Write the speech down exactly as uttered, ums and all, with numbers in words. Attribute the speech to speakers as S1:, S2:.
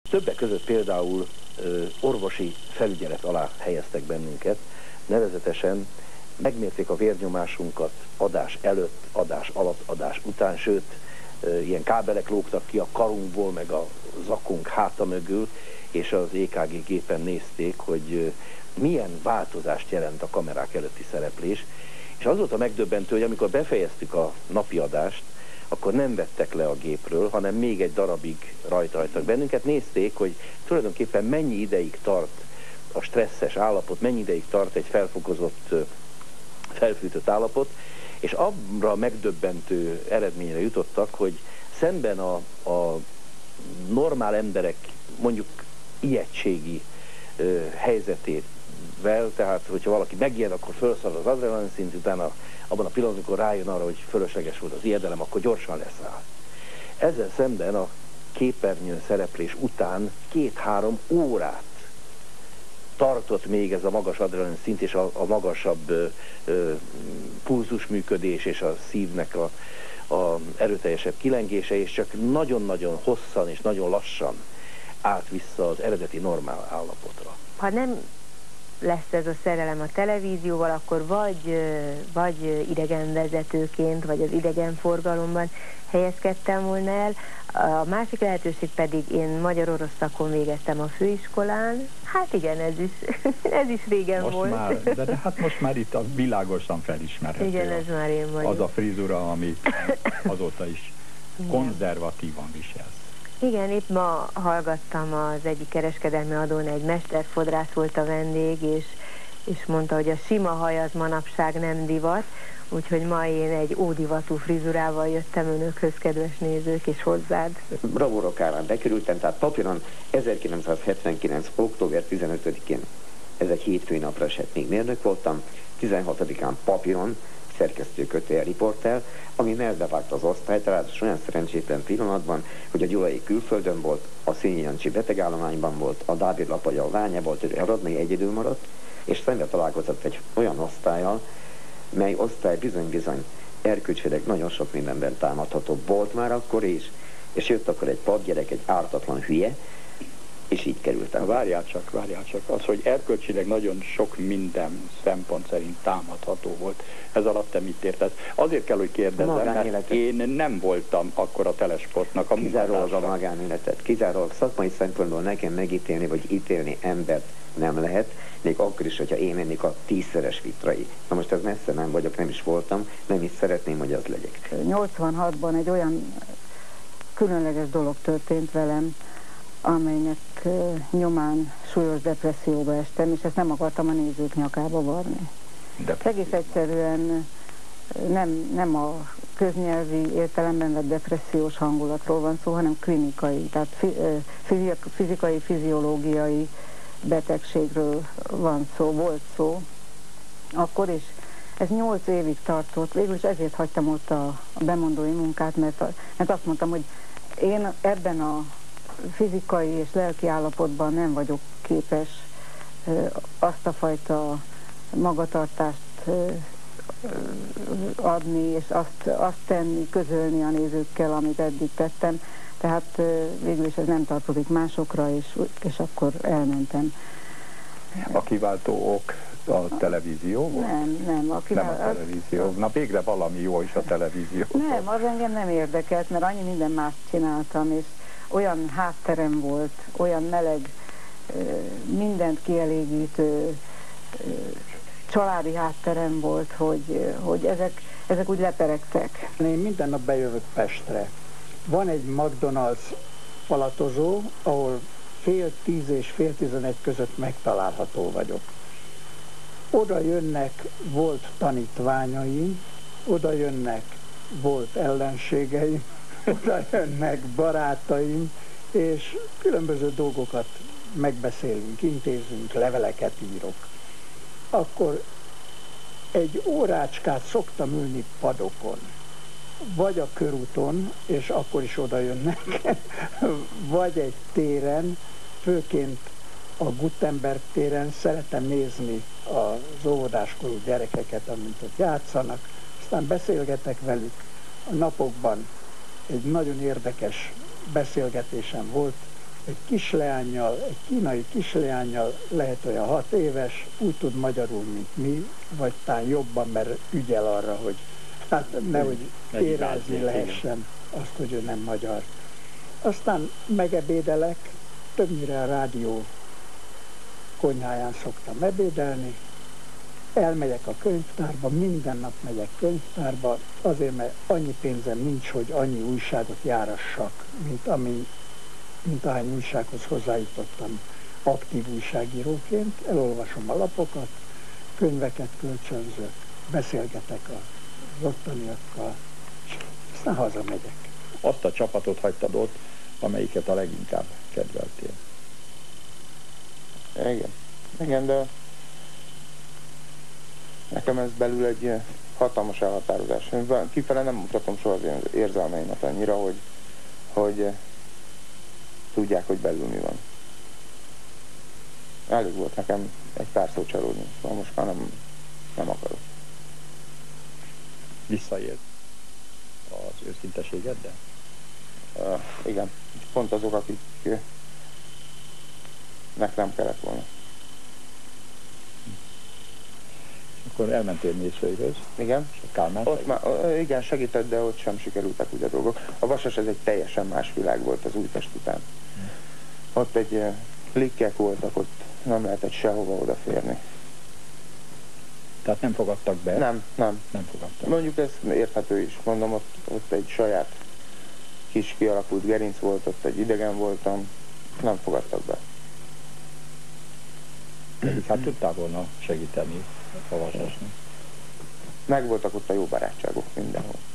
S1: Többek között például ö, orvosi felügyelet alá helyeztek bennünket, nevezetesen megmérték a vérnyomásunkat adás előtt, adás alatt, adás után, sőt, ö, ilyen kábelek lógtak ki a karunkból, meg a zakunk háta mögül, és az é ká gé gépen nézték, hogy ö, milyen változást jelent a kamerák előtti szereplés, és az volt a megdöbbentő, hogy amikor befejeztük a napi adást, akkor nem vettek le a gépről, hanem még egy darabig rajta hagytak bennünket. Nézték, hogy tulajdonképpen mennyi ideig tart a stresszes állapot, mennyi ideig tart egy felfokozott, felfűtött állapot, és arra megdöbbentő eredményre jutottak, hogy szemben a, a normál emberek mondjuk ijegységi ö, helyzetével, tehát hogyha valaki megijed, akkor felszalad az adrenalin szint, utána abban a pillanatban, amikor rájön arra, hogy fölösleges volt az ijedelem, akkor gyorsan leszáll. Ezzel szemben a képernyőn szereplés után két-három órát tartott még ez a magas adrenalin szint és a, a magasabb ö, ö, pulzusműködés és a szívnek a, a erőteljesebb kilengése, és csak nagyon-nagyon hosszan és nagyon lassan állt vissza az eredeti normál állapotra.
S2: Ha nem lesz ez a szerelem a televízióval, akkor vagy, vagy idegenvezetőként, vagy az idegenforgalomban helyezkedtem volna el. A másik lehetőség pedig én magyar-orosz szakon végeztem a főiskolán. Hát igen, ez is, ez is régen
S3: most
S2: volt.
S3: Már, de, de hát most már itt a világosan felismerhető.
S2: Igen, ez már én vagyok.
S3: Az a frizura, ami azóta is konzervatívan viselsz.
S2: Igen, épp ma hallgattam az egyik kereskedelmi adón, egy mesterfodrász volt a vendég, és, és mondta, hogy a sima haj az manapság nem divat, úgyhogy ma én egy ódivatú frizurával jöttem önökhöz, kedves nézők, és hozzád.
S4: Bravúrok árán bekerültem, tehát papíron ezerkilencszázhetvenkilenc. október tizenötödikén, ez egy hétfői napra esett, még mérnök voltam, tizenhatodikán papíron, szerkesztőkötője riporter, ami melbevágta az osztályt, ráadásul olyan szerencsétlen pillanatban, hogy a Gyulai külföldön volt, a Szényi Jancsi betegállományban volt, a Dávid Lapagya a Ványa volt, ő Radnai egyedül maradt, és szembe találkozott egy olyan osztállyal, mely osztály bizony-bizony erkölcsileg nagyon sok mindenben támadható volt már akkor is, és jött akkor egy padgyerek, egy ártatlan hülye, és így kerültem.
S3: Várjál csak, várjál csak. Az, hogy erkölcsileg nagyon sok minden szempont szerint támadható volt. Ez alatt te mit érted? Azért kell, hogy kérdezzem, mert én nem voltam akkor a Telesportnak a
S4: kizárólag a magánéletet. Kizárólag szakmai szempontból nekem megítélni vagy ítélni embert nem lehet, még akkor is, hogyha én lennék a tízszeres vitrai. Na most ez messze nem vagyok, nem is voltam, nem is szeretném, hogy az legyek.
S5: nyolcvanhatban egy olyan különleges dolog történt velem, amelynek nyomán súlyos depresszióba estem, és ezt nem akartam a nézők nyakába varni. Egész egyszerűen nem, nem a köznyelvi értelemben vett depressziós hangulatról van szó, hanem klinikai, tehát fizikai, fiziológiai betegségről van szó, volt szó. Akkor is ez nyolc évig tartott, végülis ezért hagytam ott a bemondói munkát, mert, a, mert azt mondtam, hogy én ebben a fizikai és lelki állapotban nem vagyok képes azt a fajta magatartást adni, és azt, azt tenni, közölni a nézőkkel, amit eddig tettem. Tehát végül is ez nem tartozik másokra, és, és akkor elmentem.
S3: A kiváltó ok a televízió volt?
S5: Nem, nem. A kivál...
S3: Nem a televízió. Na végre valami jó is a televízió.
S5: Nem, az engem nem érdekelt, mert annyi minden más csináltam, és olyan hátterem volt, olyan meleg, mindent kielégítő családi hátterem volt, hogy, hogy ezek, ezek úgy leperegtek.
S6: Én minden nap bejövök Pestre. Van egy McDonald's falatozó, ahol fél tíz és fél tizenegy között megtalálható vagyok. Oda jönnek volt tanítványaim, oda jönnek volt ellenségeim, oda jönnek barátaim, és különböző dolgokat megbeszélünk, intézünk, leveleket írok. Akkor egy órácskát szoktam ülni padokon, vagy a körúton, és akkor is oda jönnek, vagy egy téren, főként a Gutenberg téren szeretem nézni az óvodáskorú gyerekeket, amint ott játszanak, aztán beszélgetek velük. A napokban egy nagyon érdekes beszélgetésem volt egy kisleánnyal, egy kínai kisleánnyal lehet olyan hat éves, úgy tud magyarul, mint mi, vagy talán jobban, mert ügyel arra, hogy hát nehogy érezni lehessen azt, hogy ő nem magyar. Aztán megebédelek, többnyire a rádió konyháján szoktam ebédelni, elmegyek a könyvtárba, minden nap megyek könyvtárba, azért, mert annyi pénzem nincs, hogy annyi újságot járassak, mint, ami, mint ahány újsághoz hozzájutottam aktív újságíróként. Elolvasom a lapokat, könyveket kölcsönzök, beszélgetek az ottaniakkal, és aztán hazamegyek.
S3: Azt a csapatot hagytad ott, amelyiket a leginkább kedveltél.
S7: Igen. Igen, de nekem ez belül egy hatalmas elhatározás. Kifele nem mutatom soha az én érzelmeimet annyira, hogy, hogy tudják, hogy belül mi van. Elég volt nekem egy pár szó csalódni, szóval most már nem, nem akarok.
S3: Visszaélt az őszinteségeddel?
S7: Uh, igen. Pont azok, akiknek nem kellett volna.
S3: Akkor elmentél Mészőihöz.
S7: Igen.
S3: És a Kálmán
S7: ott már, igen, segített, de ott sem sikerültek úgy a dolgok. A Vasas ez egy teljesen más világ volt az Újpest után. Hmm. Ott egy klikkek voltak, ott nem lehetett sehova odaférni.
S3: Tehát nem fogadtak be?
S7: Nem, nem.
S3: Nem fogadtak.
S7: Mondjuk ez érthető is. Mondom, ott, ott egy saját kis kialakult gerinc volt, ott egy idegen voltam, nem fogadtak be.
S3: Pedig hát tudtál volna segíteni a Vasasnak.
S7: Megvoltak ott a jó barátságok mindenhol.